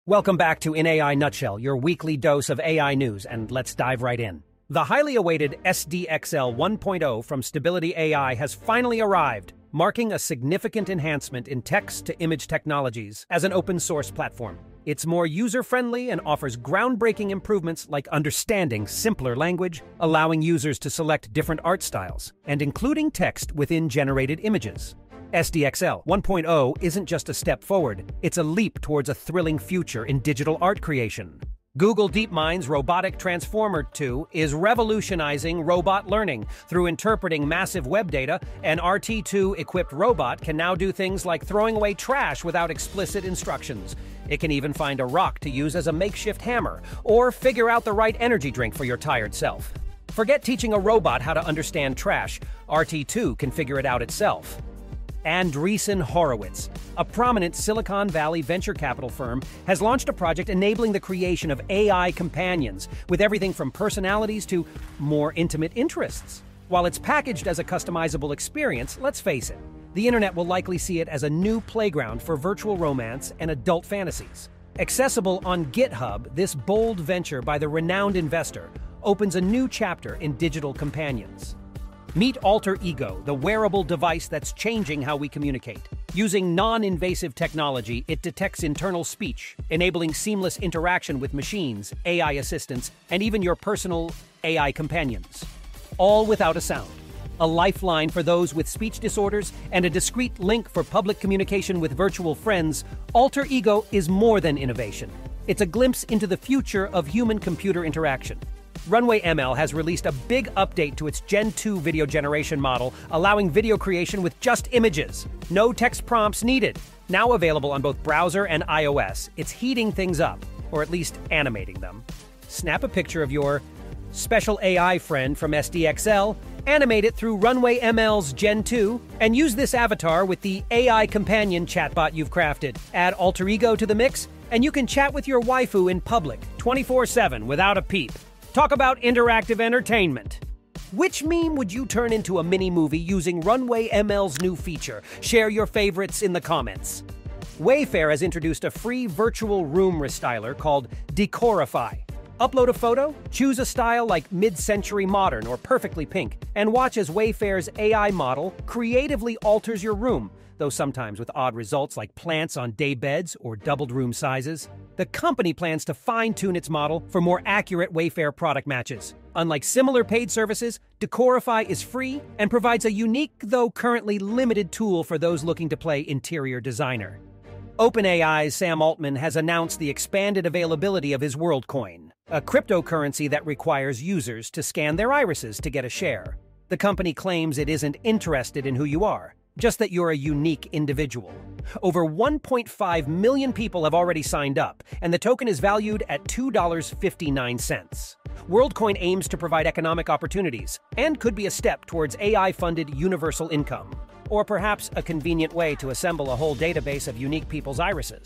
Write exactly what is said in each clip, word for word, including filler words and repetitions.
Welcome back to In A I Nutshell, your weekly dose of A I news, and let's dive right in. The highly awaited S D X L one point oh from Stability A I has finally arrived, marking a significant enhancement in text-to-image technologies as an open-source platform. It's more user-friendly and offers groundbreaking improvements like understanding simpler language, allowing users to select different art styles, and including text within generated images. S D X L one point oh isn't just a step forward, it's a leap towards a thrilling future in digital art creation. Google DeepMind's Robotic Transformer two is revolutionizing robot learning. Through interpreting massive web data, an R T two equipped robot can now do things like throwing away trash without explicit instructions. It can even find a rock to use as a makeshift hammer, or figure out the right energy drink for your tired self. Forget teaching a robot how to understand trash, R T two can figure it out itself. Andreessen Horowitz, a prominent Silicon Valley venture capital firm, has launched a project enabling the creation of A I companions, with everything from personalities to more intimate interests. While it's packaged as a customizable experience, let's face it, the internet will likely see it as a new playground for virtual romance and adult fantasies. Accessible on GitHub, this bold venture by the renowned investor opens a new chapter in digital companions. Meet AlterEgo, the wearable device that's changing how we communicate. Using non-invasive technology, it detects internal speech, enabling seamless interaction with machines, A I assistants, and even your personal A I companions. All without a sound. A lifeline for those with speech disorders and a discreet link for public communication with virtual friends, AlterEgo is more than innovation. It's a glimpse into the future of human-computer interaction. Runway M L has released a big update to its Gen two video generation model, allowing video creation with just images. No text prompts needed. Now available on both browser and iOS, it's heating things up, or at least animating them. Snap a picture of your special A I friend from S D X L, animate it through Runway M L's Gen two, and use this avatar with the A I companion chatbot you've crafted. Add AlterEgo to the mix, and you can chat with your waifu in public, twenty-four seven, without a peep. Talk about interactive entertainment. Which meme would you turn into a mini-movie using Runway M L's new feature? Share your favorites in the comments. Wayfair has introduced a free virtual room restyler called Decorify. Upload a photo, choose a style like mid-century modern or perfectly pink, and watch as Wayfair's A I model creatively alters your room, though sometimes with odd results like plants on day beds or doubled room sizes. The company plans to fine-tune its model for more accurate Wayfair product matches. Unlike similar paid services, Decorify is free and provides a unique, though currently limited tool for those looking to play interior designer. OpenAI's Sam Altman has announced the expanded availability of his Worldcoin, a cryptocurrency that requires users to scan their irises to get a share. The company claims it isn't interested in who you are, just that you're a unique individual. Over one point five million people have already signed up, and the token is valued at two dollars and fifty-nine cents. Worldcoin aims to provide economic opportunities, and could be a step towards A I-funded universal income, or perhaps a convenient way to assemble a whole database of unique people's irises.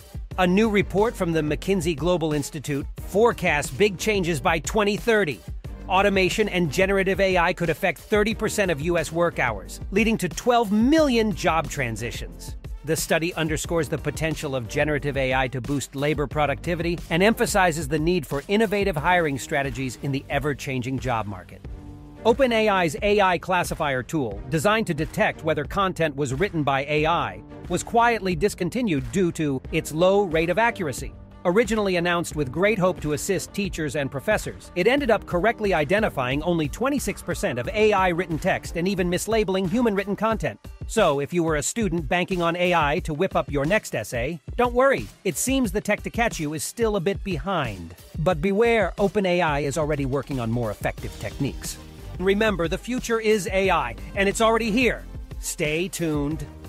A new report from the McKinsey Global Institute forecasts big changes by twenty thirty. Automation and generative A I could affect thirty percent of U S work hours, leading to twelve million job transitions. The study underscores the potential of generative A I to boost labor productivity and emphasizes the need for innovative hiring strategies in the ever-changing job market. OpenAI's A I classifier tool, designed to detect whether content was written by A I, was quietly discontinued due to its low rate of accuracy. Originally announced with great hope to assist teachers and professors, it ended up correctly identifying only twenty-six percent of A I-written text and even mislabeling human-written content. So, if you were a student banking on A I to whip up your next essay, don't worry, it seems the tech to catch you is still a bit behind. But beware, OpenAI is already working on more effective techniques. Remember, the future is A I, and it's already here. Stay tuned.